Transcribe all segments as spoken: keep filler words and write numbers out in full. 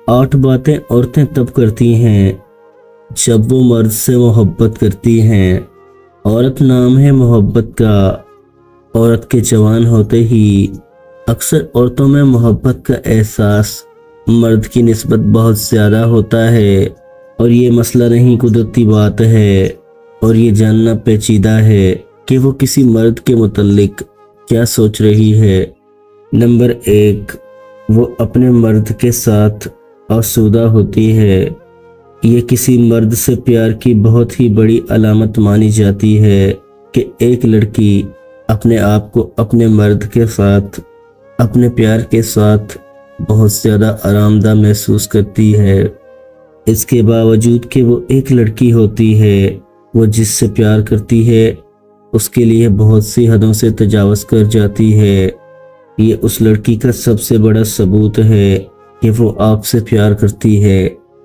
आठ बातें औरतें तब करती हैं जब वो मर्द से मोहब्बत करती हैं। औरत नाम है मोहब्बत का। औरत के जवान होते ही अक्सर औरतों में मोहब्बत का एहसास मर्द की निस्बत बहुत ज़्यादा होता है, और ये मसला नहीं कुदरती बात है, और ये जानना पेचीदा है कि वो किसी मर्द के मुतल्लिक क्या सोच रही है। नंबर एक, वो अपने मर्द के साथ आसूदा होती है। ये किसी मर्द से प्यार की बहुत ही बड़ी अलामत मानी जाती है कि एक लड़की अपने आप को अपने मर्द के साथ, अपने प्यार के साथ बहुत ज़्यादा आरामदा महसूस करती है। इसके बावजूद कि वो एक लड़की होती है, वो जिससे प्यार करती है उसके लिए बहुत सी हदों से तजावज़ कर जाती है। ये उस लड़की का सबसे बड़ा सबूत है कि वो आपसे प्यार करती है।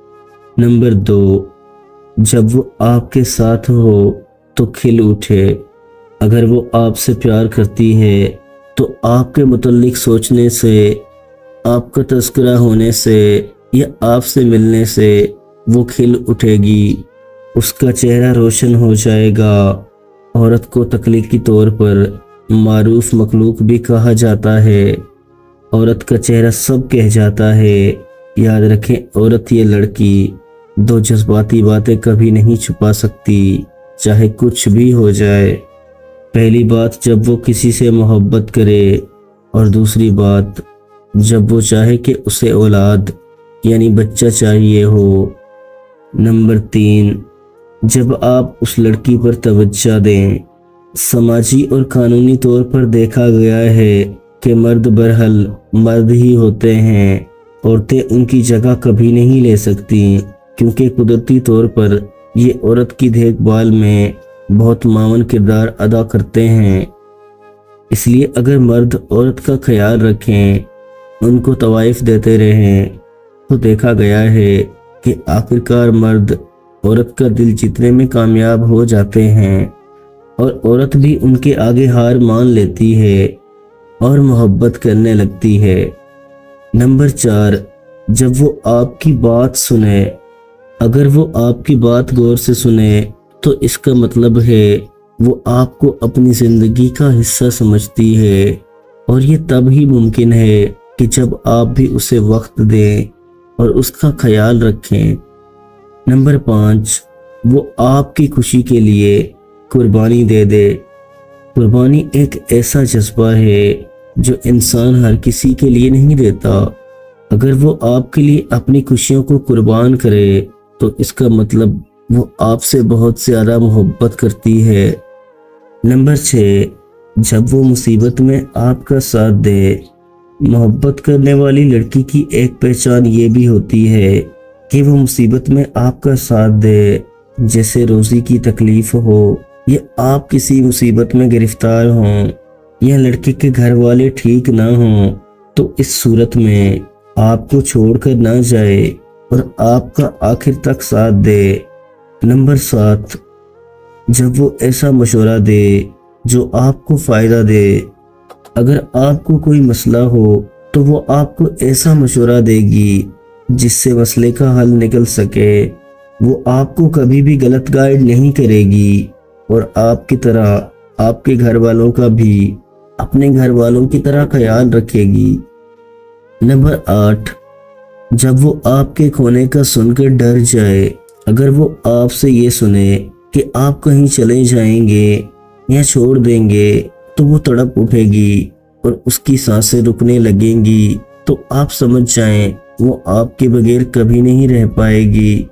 नंबर दो, जब वो आपके साथ हो तो खिल उठे। अगर वो आपसे प्यार करती है तो आपके मुतल्लिक सोचने से, आपका तज़किरा होने से या आपसे मिलने से वो खिल उठेगी, उसका चेहरा रोशन हो जाएगा। औरत को तख्लीकी तौर पर मारूफ मखलूक भी कहा जाता है। औरत का चेहरा सब कह जाता है। याद रखें, औरत ये लड़की दो जज्बाती बातें कभी नहीं छुपा सकती, चाहे कुछ भी हो जाए। पहली बात, जब वो किसी से मोहब्बत करे, और दूसरी बात, जब वो चाहे कि उसे औलाद यानी बच्चा चाहिए हो। नंबर तीन, जब आप उस लड़की पर तवज्जो दें। समाजी और कानूनी तौर पर देखा गया है कि मर्द बरहल मर्द ही होते हैं, औरतें उनकी जगह कभी नहीं ले सकती, क्योंकि कुदरती तौर पर ये औरत की देखभाल में बहुत मावन किरदार अदा करते हैं। इसलिए अगर मर्द औरत का ख्याल रखें, उनको तवाइफ देते रहें, तो देखा गया है कि आखिरकार मर्द औरत का दिल जीतने में कामयाब हो जाते हैं, और औरत भी उनके आगे हार मान लेती है और मोहब्बत करने लगती है। नंबर चार, जब वो आपकी बात सुने। अगर वो आपकी बात गौर से सुने तो इसका मतलब है वो आपको अपनी ज़िंदगी का हिस्सा समझती है, और ये तब ही मुमकिन है कि जब आप भी उसे वक्त दें और उसका ख्याल रखें। नंबर पाँच, वो आपकी खुशी के लिए कुर्बानी दे दे। कुर्बानी एक ऐसा जज्बा है जो इंसान हर किसी के लिए नहीं देता। अगर वो आपके लिए अपनी खुशियों को कुर्बान करे तो इसका मतलब वो आपसे बहुत ज़्यादा मोहब्बत करती है। नंबर छः, जब वो मुसीबत में आपका साथ दे। मोहब्बत करने वाली लड़की की एक पहचान ये भी होती है कि वो मुसीबत में आपका साथ दे, जैसे रोज़ी की तकलीफ़ हो, या आप किसी मुसीबत में गिरफ्तार हों, या लड़के के घर वाले ठीक ना हों, तो इस सूरत में आपको छोड़कर ना जाए और आपका आखिर तक साथ दे। नंबर सात, जब वो ऐसा मशवरा दे जो आपको फ़ायदा दे। अगर आपको कोई मसला हो तो वो आपको ऐसा मशवरा देगी जिससे मसले का हल निकल सके। वो आपको कभी भी गलत गाइड नहीं करेगी, और आपकी तरह आपके घर वालों का भी अपने घर वालों की तरह ख्याल रखेगी। नंबर आठ, जब वो आपके खोने का सुनकर डर जाए। अगर वो आपसे ये सुने कि आप कहीं चले जाएंगे या छोड़ देंगे तो वो तड़प उठेगी और उसकी सांसें रुकने लगेंगी, तो आप समझ जाएं वो आपके बगैर कभी नहीं रह पाएगी।